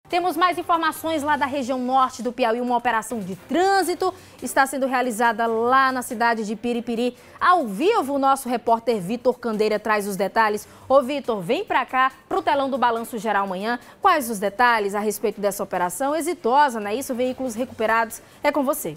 Temos mais informações lá da região norte do Piauí. Uma operação de trânsito está sendo realizada lá na cidade de Piripiri. Ao vivo, o nosso repórter Vitor Candeira traz os detalhes. Ô Vitor, vem pra cá, pro telão do Balanço Geral amanhã. Quais os detalhes a respeito dessa operação exitosa, não é isso? Veículos recuperados. É com você.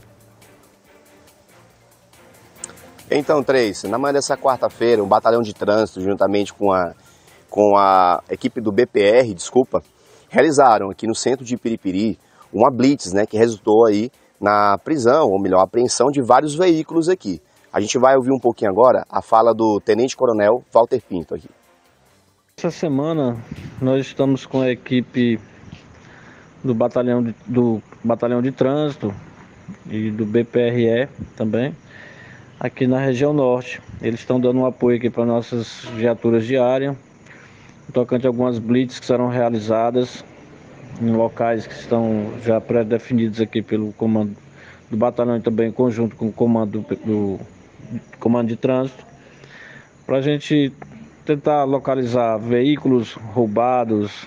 Então, Tracy, na manhã dessa quarta-feira, um batalhão de trânsito, juntamente com a equipe do BPR, realizaram aqui no centro de Piripiri uma blitz, que resultou aí na prisão, ou melhor, apreensão de vários veículos aqui. A gente vai ouvir um pouquinho agora a fala do Tenente Coronel Walter Pinto aqui. Essa semana nós estamos com a equipe do batalhão de trânsito e do BPRE também, aqui na região norte. Eles estão dando um apoio aqui para nossas viaturas de área, tocante a algumas blitz que serão realizadas em locais que estão já pré-definidos aqui pelo comando do batalhão e também em conjunto com o comando do comando de trânsito, para a gente tentar localizar veículos roubados,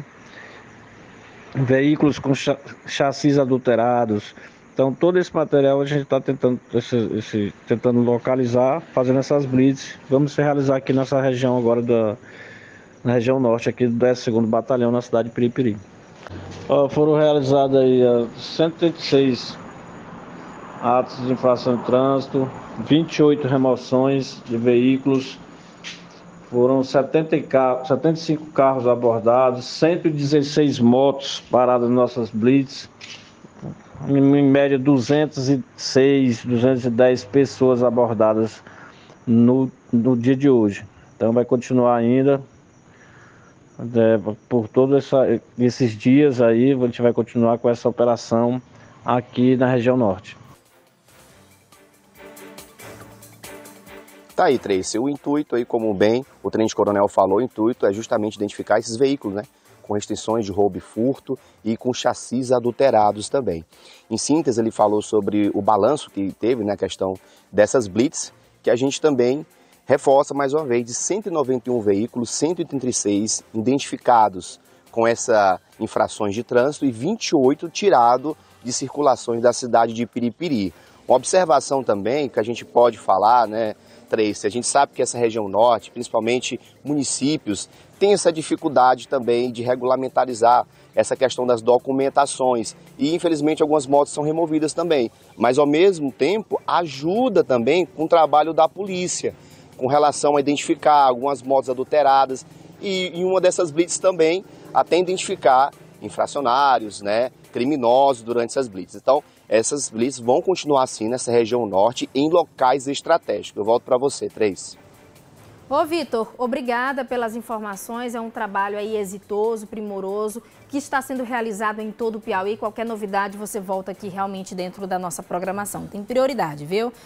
veículos com chassis adulterados. Então todo esse material a gente está tentando localizar, fazendo essas blitz. Vamos realizar aqui nessa região agora na região norte aqui do 12º Batalhão na cidade de Piripiri. Foram realizados aí 186 atos de infração de trânsito, 28 remoções de veículos, foram 75 carros abordados, 116 motos paradas nas nossas blitz, em média 206, 210 pessoas abordadas no dia de hoje. Então vai continuar ainda. Por todos esses dias aí, a gente vai continuar com essa operação aqui na região norte. Tá aí, Tracy, o intuito aí, como bem o Tenente Coronel falou, o intuito é justamente identificar esses veículos, com restrições de roubo e furto e com chassis adulterados também. Em síntese, ele falou sobre o balanço que teve na questão dessas blitz, que a gente também reforça mais uma vez, de 191 veículos, 136 identificados com essas infrações de trânsito e 28 tirados de circulações da cidade de Piripiri. Uma observação também que a gente pode falar, Tracy, a gente sabe que essa região norte, principalmente municípios, tem essa dificuldade também de regulamentarizar essa questão das documentações e infelizmente algumas motos são removidas também, mas ao mesmo tempo ajuda também com o trabalho da polícia, com relação a identificar algumas motos adulteradas e em uma dessas blitz também até identificar infracionários, criminosos durante essas blitz. Então, essas blitz vão continuar assim nessa região norte em locais estratégicos. Eu volto para você, Tracy. Ô Vitor, obrigada pelas informações, é um trabalho aí exitoso, primoroso, que está sendo realizado em todo o Piauí. Qualquer novidade você volta aqui realmente dentro da nossa programação. Tem prioridade, viu?